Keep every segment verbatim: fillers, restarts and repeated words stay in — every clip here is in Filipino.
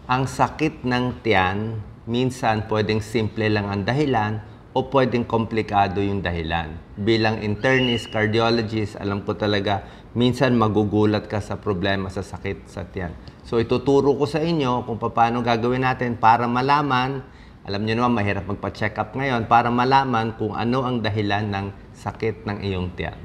ang sakit ng tiyan, minsan pwedeng simple lang ang dahilan o pwedeng komplikado yung dahilan. Bilang internist, cardiologist, alam ko talaga, minsan magugulat ka sa problema sa sakit sa tiyan. So ituturo ko sa inyo kung paano gagawin natin para malaman, alam niyo naman mahirap magpa-check up ngayon, para malaman kung ano ang dahilan ng sakit ng iyong tiyan.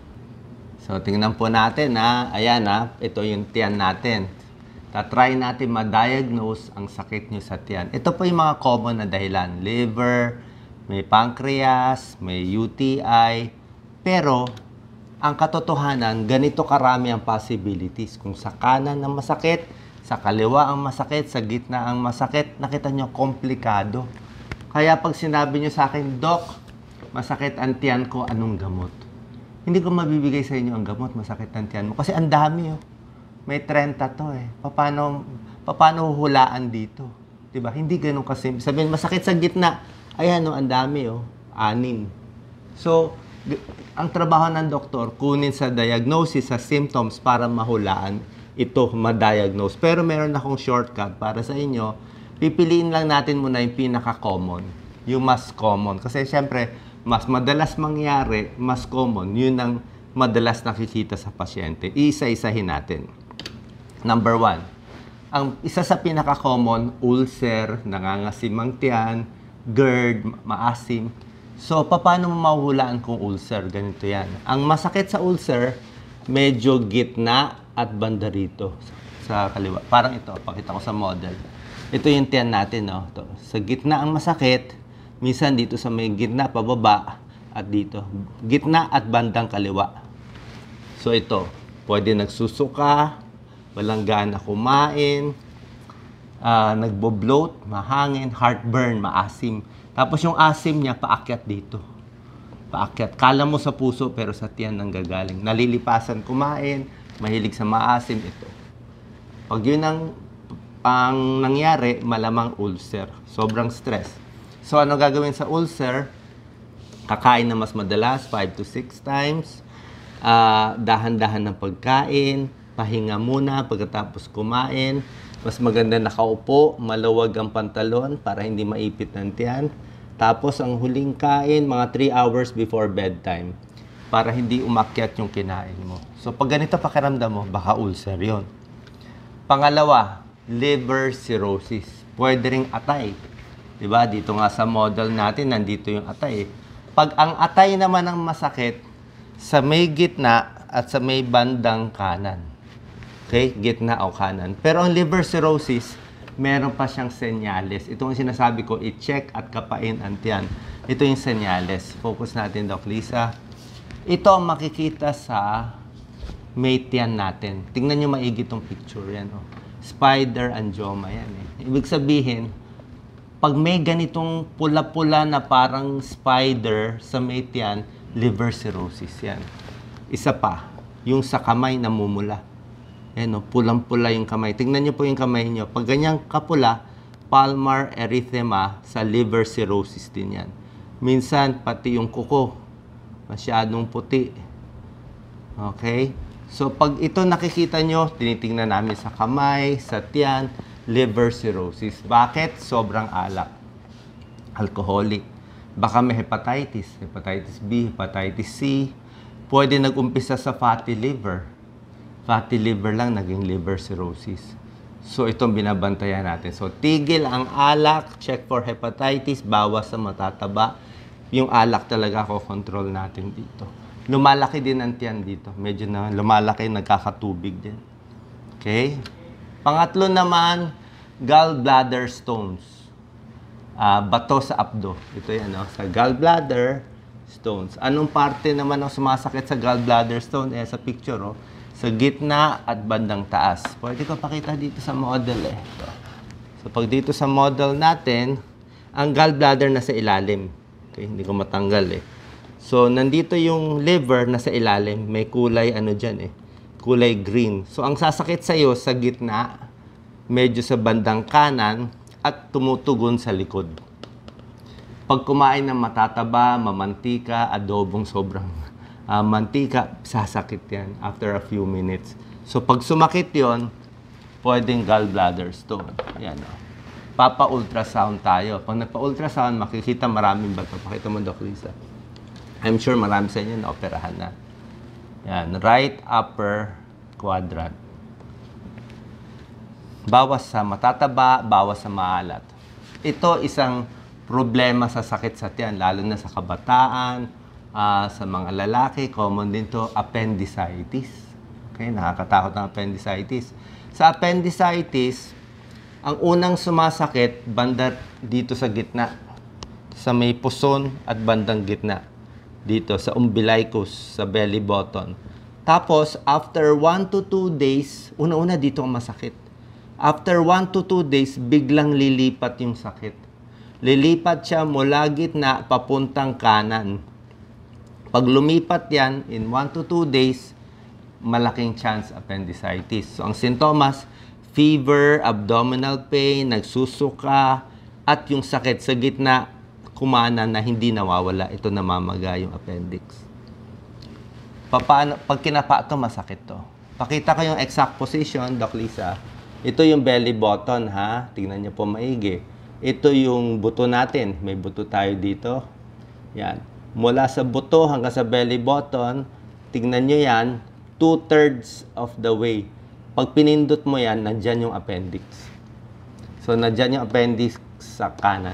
So tingnan po natin ha, ayan ha, ito yung tiyan natin. Ta-try natin ma-diagnose ang sakit nyo sa tiyan. Ito po yung mga common na dahilan. Liver, may pancreas, may U T I. Pero, ang katotohanan, ganito karami ang possibilities. Kung sa kanan ang masakit, sa kaliwa ang masakit, sa gitna ang masakit, nakita nyo, komplikado. Kaya pag sinabi nyo sa akin, Doc, masakit ang tiyan ko, anong gamot? Hindi ko mabibigay sa inyo ang gamot, masakit ang tiyan mo. Kasi ang dami oh. May trenta to eh. Paano, paano hulaan dito? Diba? Hindi ganun kasi. Sabihin, masakit sa gitna. Ayan, no, ang dami, oh. Anim. So, ang trabaho ng doktor, kunin sa diagnosis, sa symptoms, para mahulaan ito, ma-diagnose. Pero meron akong shortcut para sa inyo. Pipiliin lang natin muna yung pinaka-common. Yung mas common. Kasi, syempre, mas madalas mangyari, mas common. Yun ang madalas nakikita sa pasyente. Isa-isahin natin. Number one, ang isa sa pinaka-common, ulcer, nangangasim ang tiyan, GERD, maasim. So, paano mo mahuhulaan kung ulcer? Ganito yan. Ang masakit sa ulcer, medyo gitna at banda rito sa kaliwa. Parang ito, pakita ko sa model. Ito yung tiyan natin, no? Ito. Sa gitna ang masakit, minsan dito sa may gitna, pababa, at dito. Gitna at bandang kaliwa. So, ito, pwede nagsusuka, walang gana kumain, uh, nagbo-bloat, mahangin, heartburn, maasim. Tapos yung asim niya, paakyat dito. Paakyat. Kala mo sa puso, pero sa tiyan nang gagaling. Nalilipasan kumain, mahilig sa maasim, ito. Pag yun ang, ang nangyari, malamang ulcer. Sobrang stress. So ano gagawin sa ulcer? Kakain na mas madalas, five to six times. Uh, dahan-dahan ng pagkain, pahinga muna pagkatapos kumain. Mas maganda nakaupo, maluwag ang pantalon para hindi maipit ng tiyan. Tapos ang huling kain, mga three hours before bedtime para hindi umakyat yung kinain mo. So pag ganito pakiramdam mo, baka ulcer yon. Pangalawa, liver cirrhosis. Pwede ring atay. Diba? Dito nga sa model natin, nandito yung atay. Pag ang atay naman ang masakit, sa may gitna at sa may bandang kanan. Okay? Gitna o kanan. Pero ang liver cirrhosis, meron pa siyang senyales. Ito ang sinasabi ko, i-check at kapain ang tiyan. Ito yung senyales. Focus natin, Doc Lisa. Ito ang makikita sa may tiyan natin. Tingnan nyo maigi itong picture. Yan, oh. Spider angioma. Yan, eh. Ibig sabihin, pag may ganitong pula-pula na parang spider sa may tiyan, liver cirrhosis. Yan. Isa pa, yung sa kamay namumula. Yan, no, pulang-pula yung kamay. Tingnan nyo po yung kamay nyo. Pag ganyang kapula, palmar erythema, sa liver cirrhosis din yan. Minsan, pati yung kuko, masyadong puti. Okay? So, pag ito nakikita nyo, tinitingnan namin sa kamay, sa tiyan, liver cirrhosis. Bakit? Sobrang alak. Alcoholic. Baka may hepatitis, hepatitis B, hepatitis C. Pwede nag-umpisa sa fatty liver. Fatty liver lang, naging liver cirrhosis. So, itong binabantayan natin. So, tigil ang alak, check for hepatitis, bawas sa matataba. Yung alak talaga ko control natin dito. Lumalaki din ang tiyan dito. Medyo na lumalaki, nagkakatubig din. Okay? Pangatlo naman, gallbladder stones. Uh, bato sa abdo. Ito yan, no? Sa gallbladder stones. Anong parte naman ang sumasakit sa gallbladder stone? Eh, sa picture, oh. Sa gitna at bandang taas. Pwede ko pakita dito sa model, eh. Ito. So, pag dito sa model natin, ang gallbladder nasa ilalim. Okay, hindi ko matanggal, eh. So, nandito yung liver nasa ilalim. May kulay, ano dyan, eh. Kulay green. So, ang sasakit sa'yo sa gitna, medyo sa bandang kanan, at tumutugon sa likod. Pag kumain ng matataba, mamantika, adobong sobrang uh, mantika, sasakit yan after a few minutes. So pag sumakit yon, pwedeng gallbladder stone. Yan, oh. Papa-ultrasound tayo. Pag nagpa-ultrasound, makikita maraming bato. Pakita mo, Doc Lisa. I'm sure marami sa inyo na-operahan na. Yan, right upper quadrant. Bawas sa matataba, bawas sa maalat. Ito isang problema sa sakit sa tiyan, lalo na sa kabataan, uh, sa mga lalaki, common din to, appendicitis. Okay, nakakatakot ang appendicitis. Sa appendicitis, ang unang sumasakit, banda dito sa gitna, sa may puson at bandang gitna. Dito, sa umbilicus, sa belly button. Tapos, after one to two days, una-una dito ang masakit. After one to two days, biglang lilipat yung sakit. Lilipat siya mula gitna papuntang kanan. Pag lumipat yan, in one to two days, malaking chance appendicitis. So, ang sintomas, fever, abdominal pain, nagsusuka, at yung sakit sa gitna, kumana na hindi nawawala. Ito namamaga yung appendix. Paano, pag kinapa ito, masakit to. Pakita ko yung exact position, Doc Lisa. Ito yung belly button, ha? Tingnan niyo po maigi. Ito yung buto natin. May buto tayo dito. Yan. Mula sa buto hanggang sa belly button, tingnan niyo yan, two-thirds of the way. Pag pinindot mo yan, nandyan yung appendix. So, nandyan yung appendix sa kanan.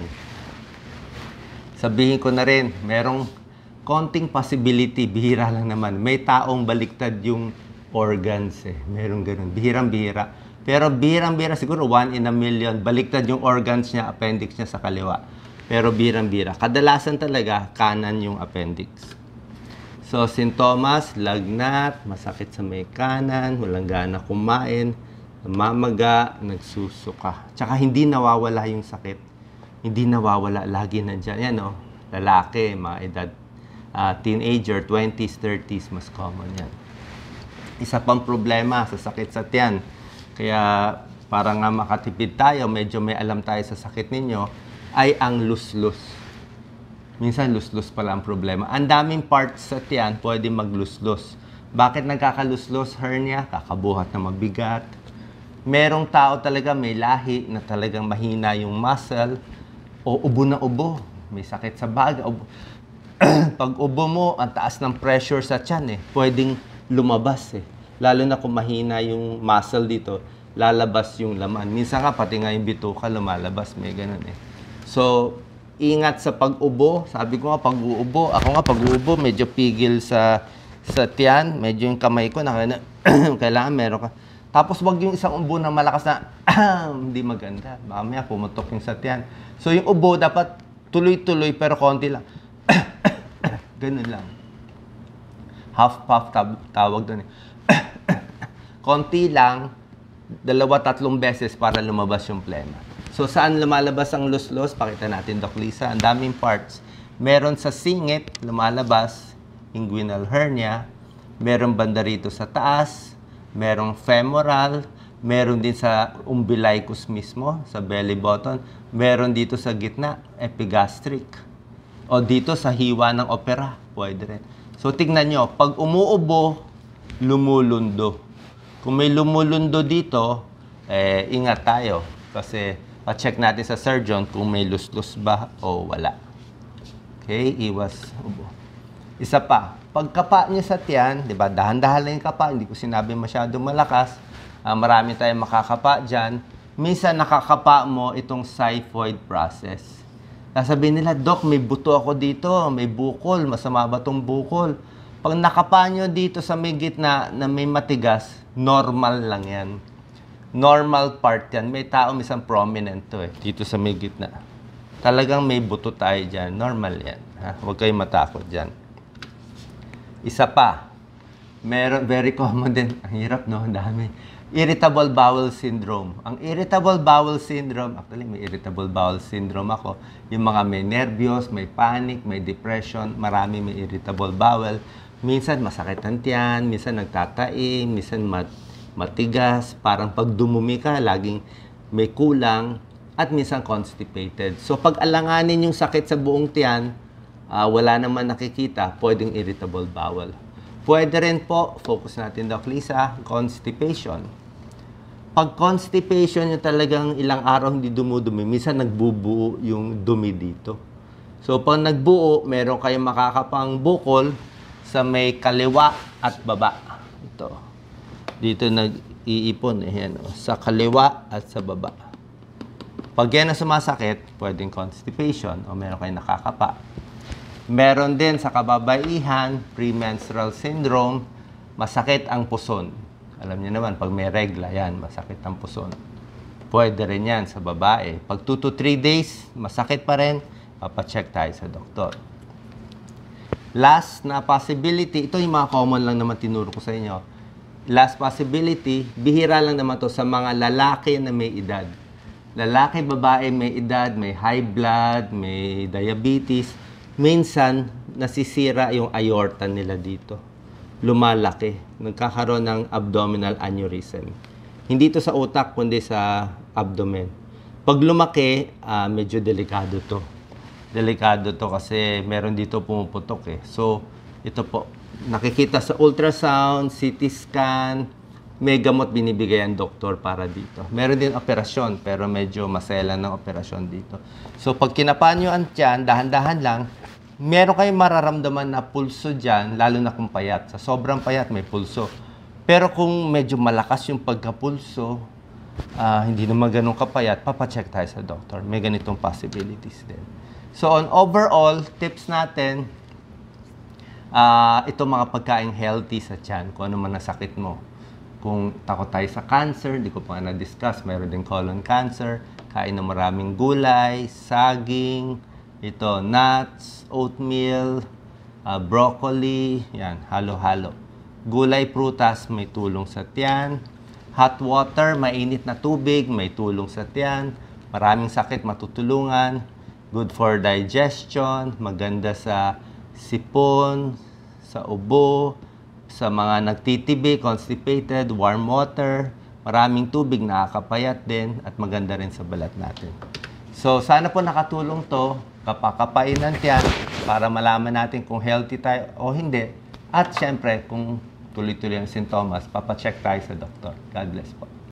Sabihin ko na rin, merong konting possibility, bihira lang naman. May taong baliktad yung organs eh. Merong ganun. Bihirang-bihira. Pero bihirang-bihira, siguro one in a million, baliktad yung organs niya, appendix niya sa kaliwa. Pero bihirang-bihira. Kadalasan talaga, kanan yung appendix. So, sintomas, lagnat, masakit sa may kanan, walang gana kumain, namamaga, nagsusuka. Tsaka hindi nawawala yung sakit. Hindi nawawala, lagi nandyan. Yan o, lalaki, mga edad, uh, teenager, twenties, thirties, mas common yan. Isa pang problema sa sakit sa tiyan. Kaya para nga makatipid tayo, medyo may alam tayo sa sakit ninyo, ay ang luslus. Minsan luslus pala ang problema. Ang daming parts sa tiyan pwede magluslus. Bakit nagkakaluslus? Hernia, kakabuhat na mabigat. Merong tao talaga may lahi na talagang mahina yung muscle o ubo na ubo. May sakit sa baga. Pag ubo mo, ang taas ng pressure sa tiyan eh. Pwedeng lumabas eh. Lalo na kung mahina yung muscle dito, lalabas yung laman. Minsan nga, pati nga yung bituka lumalabas. May ganun eh. So, ingat sa pag-ubo. Sabi ko nga, pag-uubo. Ako nga, pag-uubo, medyo pigil sa sa tiyan. Medyo yung kamay ko, na, kailangan meron ka. Tapos, wag yung isang ubo na malakas na, hindi maganda. Mamaya, pumutok yung sa tiyan. So, yung ubo, dapat tuloy-tuloy, pero konti lang. Ganun lang. Half-puff, tawag doon eh. Konti lang, dalawa, tatlong beses para lumabas yung plema. So, saan lumalabas ang luslos? Pakita natin, Doc Lisa. Ang daming parts. Meron sa singit, lumalabas, inguinal hernia. Meron banda rito sa taas. Merong femoral. Meron din sa umbilicus mismo, sa belly button. Meron dito sa gitna, epigastric. O dito sa hiwa ng opera. Pwede rin. So, tignan nyo. Pag umuubo, lumulundo. Kung may lumulundo dito, eh, ingat tayo. Kasi, pa-check natin sa surgeon kung may luslus ba o wala. Okay, iwas ubo. Isa pa, pagkapa niya sa tiyan, di ba, dahan-dahan lang yung kapa, hindi ko sinabi masyadong malakas, uh, marami tayong makakapa dyan. Minsan nakakapa mo itong xiphoid process. Sasabihin nila, Doc, may buto ako dito, may bukol, masama ba itong bukol? Pag nakapa nyo dito sa may gitna na may matigas, normal lang yan. Normal part yan. May tao isang prominent to eh, dito sa may gitna. Talagang may buto tayo dyan. Normal yan. Ha? Huwag kayong matakot dyan. Isa pa. Meron, very common din. Ang hirap, no? Dami. Irritable bowel syndrome. Ang irritable bowel syndrome, actually may irritable bowel syndrome ako. Yung mga may nervyos, may panic, may depression, marami may irritable bowel. Minsan masakit ang tiyan, minsan nagtataim, minsan mat matigas, parang pag dumumi ka, laging may kulang, at minsan constipated. So pag alanganin yung sakit sa buong tiyan, uh, wala naman nakikita, pwedeng irritable bowel. Pwede rin po, focus natin, Doc Lisa, constipation. Pag constipation yung talagang ilang araw hindi dumudumi, minsan nagbubuo yung dumi dito. So, pag nagbuo, meron kayong makakapang bukol sa may kaliwa at baba. Ito. Dito nag-iipon. Eh, yan, oh, sa kaliwa at sa baba. Pag yan ang sumasakit, pwedeng constipation o meron kayong nakakapa. Meron din sa kababaihan, premenstrual syndrome, masakit ang puson. Alam niyo naman, pag may regla, yan, masakit ang puson. Pwede rin yan sa babae. Pag two to three days, masakit pa rin, papacheck tayo sa doktor. Last na possibility, ito yung mga common lang naman tinuro ko sa inyo. Last possibility, bihira lang naman to sa mga lalaki na may edad. Lalaki, babae, may edad, may high blood, may diabetes. Minsan, nasisira yung aorta nila dito. Lumalaki. Nagkakaroon ng abdominal aneurysm. Hindi ito sa utak, kundi sa abdomen. Pag lumaki, uh, medyo delikado to. Delikado to kasi meron dito pumuputok eh. So, ito po, nakikita sa ultrasound, C T scan, may gamot binibigay ang doktor para dito. Meron din operasyon, pero medyo maselan ng operasyon dito. So, pag kinapaan nyo ang tiyan, dahan-dahan lang, meron kayong mararamdaman na pulso dyan, lalo na kung payat. Sa sobrang payat, may pulso. Pero kung medyo malakas yung pagkapulso, uh, hindi naman ganun kapayat, papacheck tayo sa doktor. May ganitong possibilities din. So, on overall, tips natin, uh, ito mga pagkain healthy sa tiyan, kung ano man nasakit mo. Kung takot tayo sa cancer, di ko pa na-discuss, mayroon din colon cancer, kain ng maraming gulay, saging, ito, nuts, oatmeal, uh, broccoli, yan, halo-halo. Gulay, prutas, may tulong sa tiyan. Hot water, mainit na tubig, may tulong sa tiyan. Maraming sakit, matutulungan. Good for digestion, maganda sa sipon, sa ubo, sa mga nagtitibi, constipated, warm water, maraming tubig, nakakapayat din, at maganda rin sa balat natin. So, sana po nakatulong to, kapakapain ng tiyan, para malaman natin kung healthy tayo o hindi. At syempre, kung tuloy-tuloy ang sintomas, papacheck tayo sa doktor. God bless po.